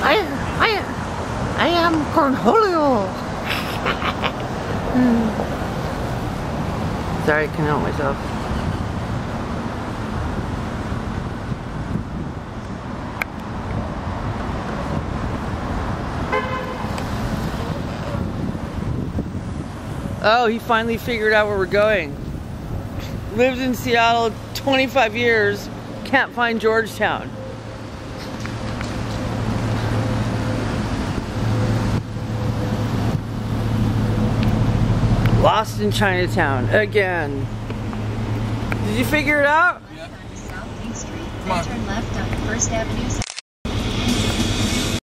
I am Cornholio. Sorry, I can't help myself. Oh, he finally figured out where we're going. Lived in Seattle 25 years, can't find Georgetown. Lost in Chinatown again. Did you figure it out? South Main Street, then turn left on First Avenue.